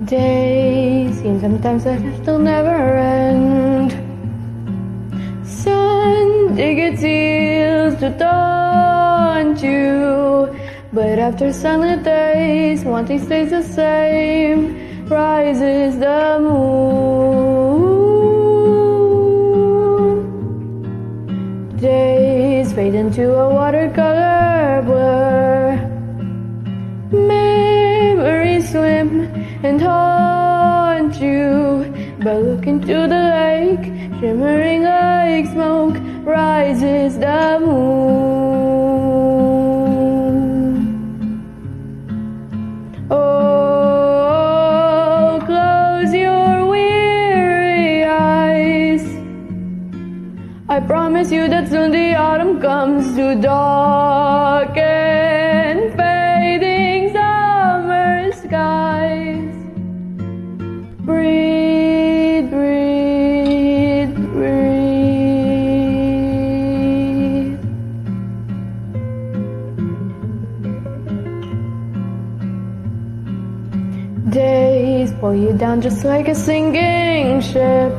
Days seem sometimes as if they'll never end. Sun, dig its heels to taunt you, but after sunlit days, one thing stays the same. Rises the moon. Days fade into a watercolor blur. Memories swim and haunt you, but look into the lake, shimmering like smoke, rises the moon. Oh, close your weary eyes. I promise you that soon the autumn comes to darken fading summer skies. Breathe, breathe, breathe. Days pull you down just like a sinking ship.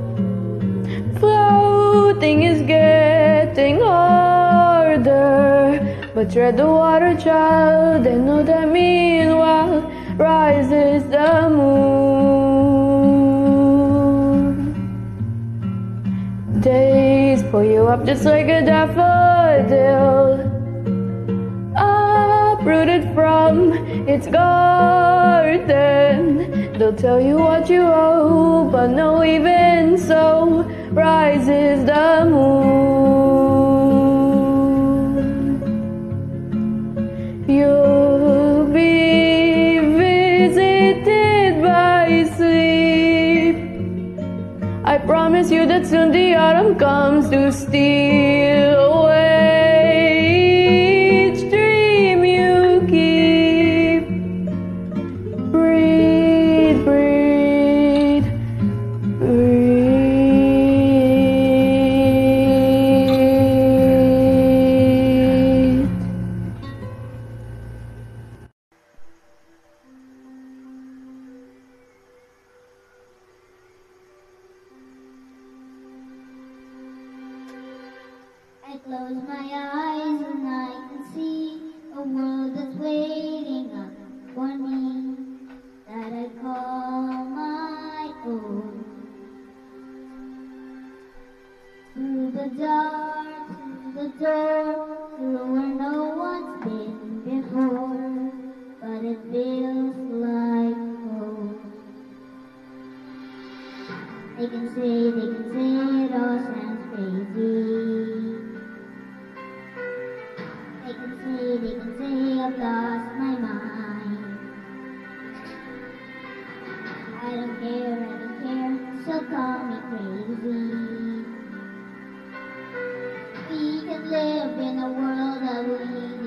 Floating is getting harder, but tread the water, child, and know that meanwhile rises the moon. Days pull you up just like a daffodil, uprooted from its garden. They'll tell you what you owe, but no, even so rises the moon. You'll be visited by sleep. I promise you that soon the autumn comes to steal away each dream you keep. Breathe, breathe, breathe. I close my eyes and I can see a world that's waiting up for me, that I call my own. Through the dark, through the door, through where no one's been before, but it feels like home. They can say it all sounds crazy. They can say I've lost my mind. I don't care, so call me crazy. We can live in a world that we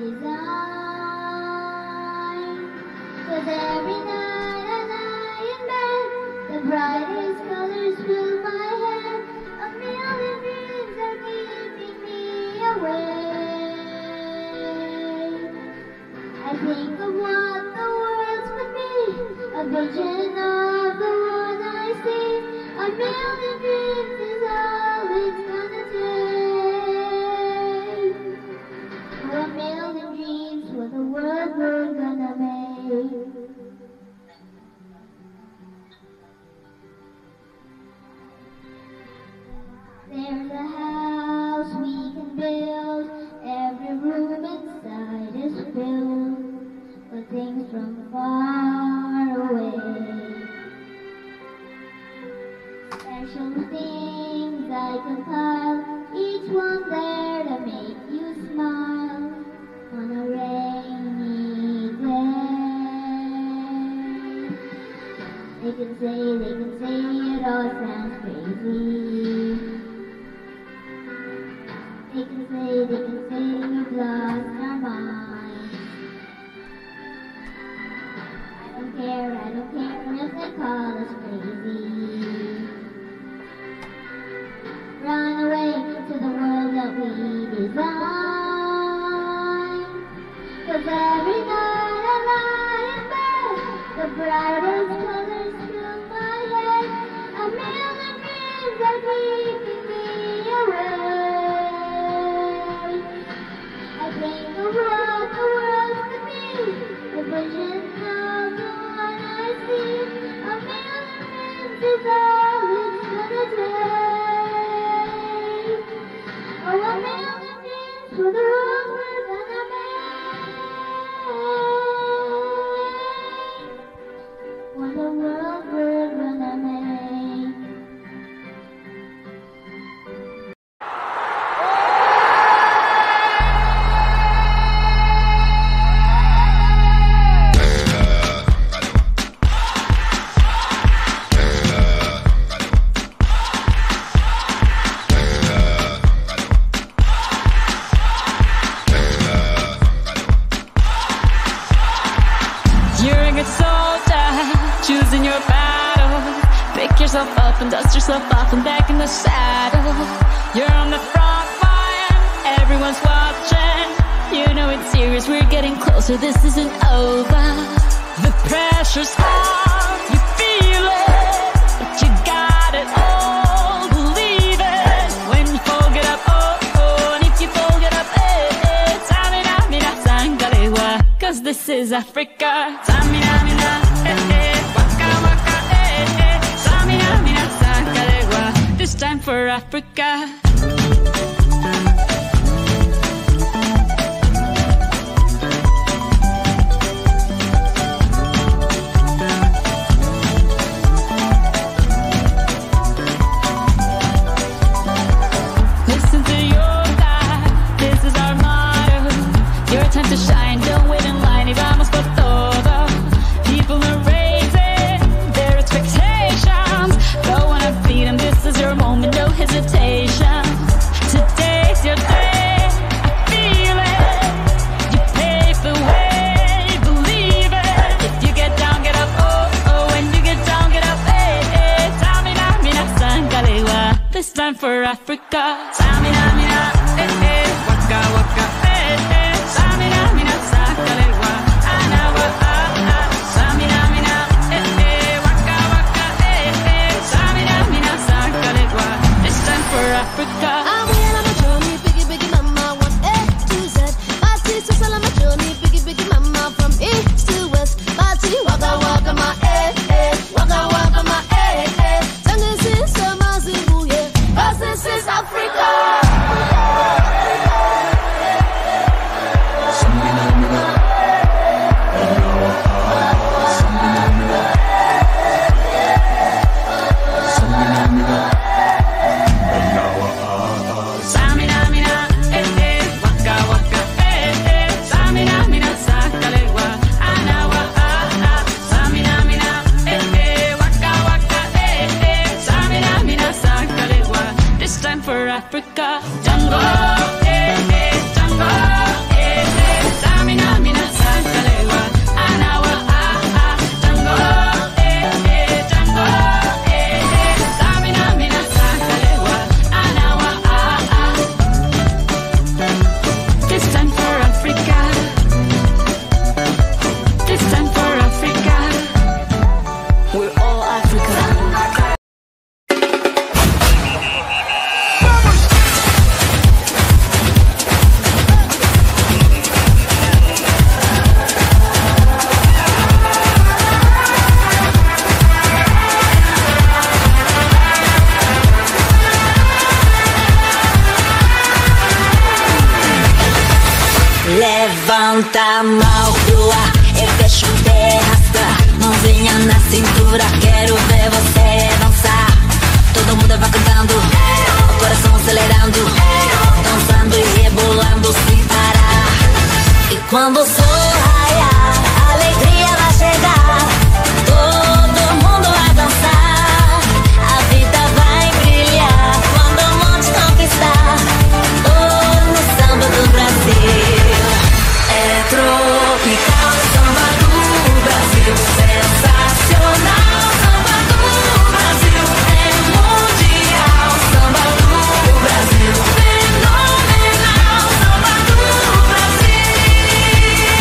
design. 'Cause every night I lie in bed, the brightest colors fill my head. A million dreams are keeping me awake. I think of what the world's would be, a vision of the one I see. A million dreams is all it's gonna take. For a million dreams for the world we're gonna make. There's a house we can build, every room inside is filled with things from far away. Special things I compile, each one there to make you smile on a rainy day. They can say it all sounds crazy. They can say we've lost our minds. I don't care if they call us crazy. Run away to the world that we design. 'Cause every night I lie in bed, the brightest color keeping me away. I think the world's to me, the vision of the one I see. A million dreams is all it's gonna take. Oh, a million dreams for the world we're gonna make. For the world we're gonna make. You're a good soldier, choosing your battle. Pick yourself up and dust yourself off and back in the saddle. You're on the front line, everyone's watching. You know it's serious, we're getting closer, this isn't over. The pressure's on, you feel it, but you got it all, believe it. When you fold it up, oh, oh, and if you fold it up, eh, eh, tamina, mina, sangalewa. Cause this is Africa. Tamina, mina, eh, eh, waka, waka, eh, eh, tamina, mina, sangalewa. This time for Africa. Listen to your God, this is our motto. Your time to shine, don't wait in line, y vamos por todo. People are raising their expectations. Go on and feed them, this is your moment, no hesitation. Today's your day, I feel it. You pave the way, believe it. If you get down, get up, oh, oh. When you get down, get up, eh, eh. Tamina, mina, sangalewa. This time for Africa. Tamina, mina, eh, eh. Waka, waka, eh, eh. Tamina, mina, sangalewa. Anawa, ah, ah. Tamina, mina, eh, eh. Waka, waka, eh, eh. Tamina, mina, sangalewa. This time for Africa. I'm well on my journey, biggie, biggie mama, one A to Z. My sister's all on my journey, biggie, biggie mama, from east to west. My tea, waka, waka, my waka, waka, my Tango sister, my Zimbabwe, yeah. 'Cause this is Africa. Tamina, mina, eh, eh. Waka, waka, eh, eh. Tamina, mina, sangalewa. Anawa, ah, ah. Tamina, mina, eh, eh. Waka, waka, eh, eh. Tamina, mina, sangalewa. This time for Africa. Tango, eh, eh. Tango, eh, eh. Tamina, mina, sangalewa. Anawa, ah, ah. Tango, eh, eh. Tango, eh, eh. Tamina, mina, sangalewa. Anawa, ah, ah. This time for Africa. This time for Africa. We're all Africa. Levanta a mão pro ar e deixa o pé arrastar. Mãozinha na cintura, quero ver você dançar. Todo mundo vai cantando, o coração acelerando, dançando e rebolando sem parar. E quando o sol raiar, a alegria vai chegar. Todo mundo vai dançar, a vida vai brilhar. Quando o monte conquistar, oh, no samba do Brasil. É tropical, samba do Brasil. Sensacional, samba do Brasil. É mundial, samba do Brasil. Fenomenal, samba do Brasil.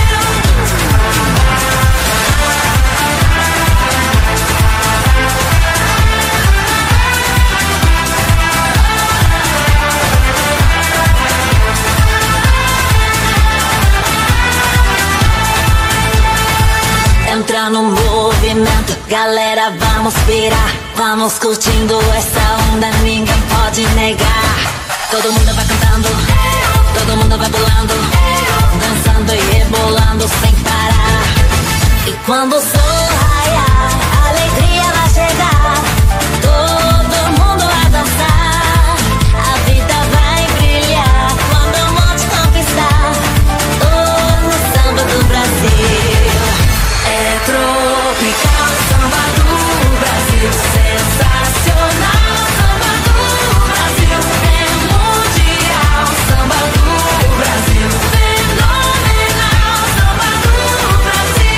tá no movimento. Galera, vamos pirar, vamos curtindo essa onda, ninguém pode negar. Todo mundo vai cantando, todo mundo vai pulando, dançando e rebolando sem parar. E quando o sol raiar, a alegria vai chegar. Todo mundo vai dançar, a vida vai brilhar quando o monte conquistar. Oh, no samba do Brasil. É tropical, samba do Brasil. Sensacional, samba do Brasil. É mundial, samba do Brasil. Fenomenal, samba do Brasil.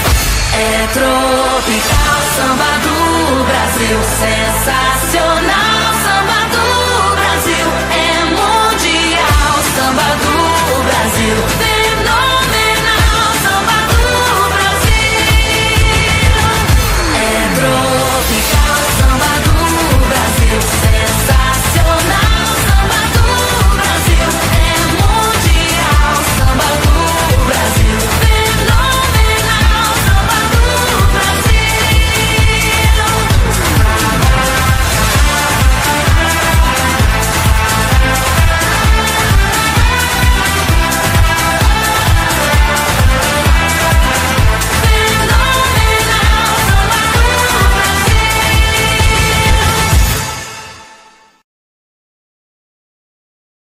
É tropical, samba do Brasil. Sensacional.